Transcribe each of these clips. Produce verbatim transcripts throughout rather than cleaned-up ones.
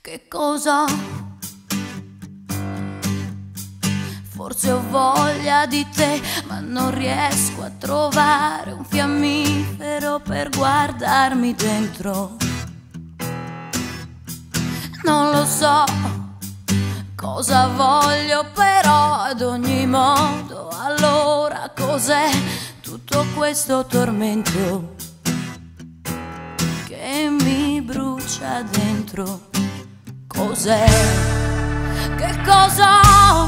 Che cosa? Forse ho voglia di te, ma non riesco a trovare un fiammifero per guardarmi dentro. Non lo so cosa voglio, però ad ogni modo, allora cos'è tutto questo tormento che mi brucia dentro? Cos'è? Che cosa?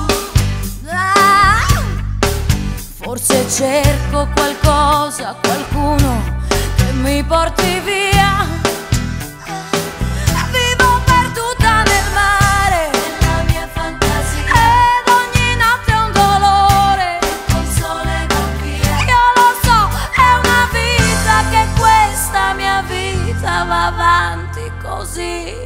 Ah! Forse cerco qualcosa, qualcuno che mi porti via. Vivo perduta nel mare, nella mia fantasia, ed ogni notte è un dolore, col sole va via. Io lo so, è una vita che questa mia vita va avanti così.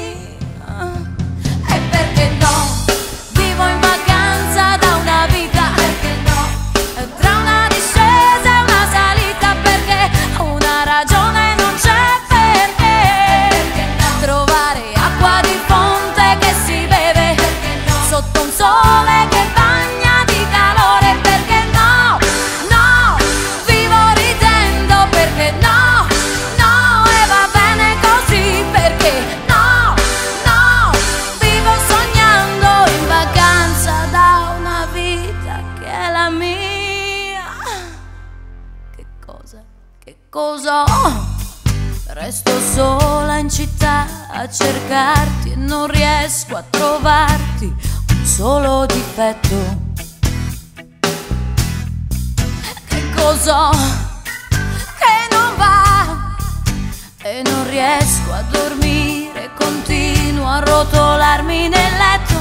Che cosa ho? Resto sola in città a cercarti e non riesco a trovarti un solo difetto. Che cosa ho? Che non va e non riesco a dormire, continuo a rotolarmi nel letto.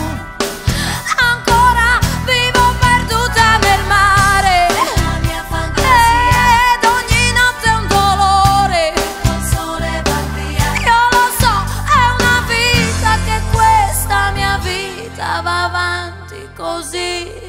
Va avanti così.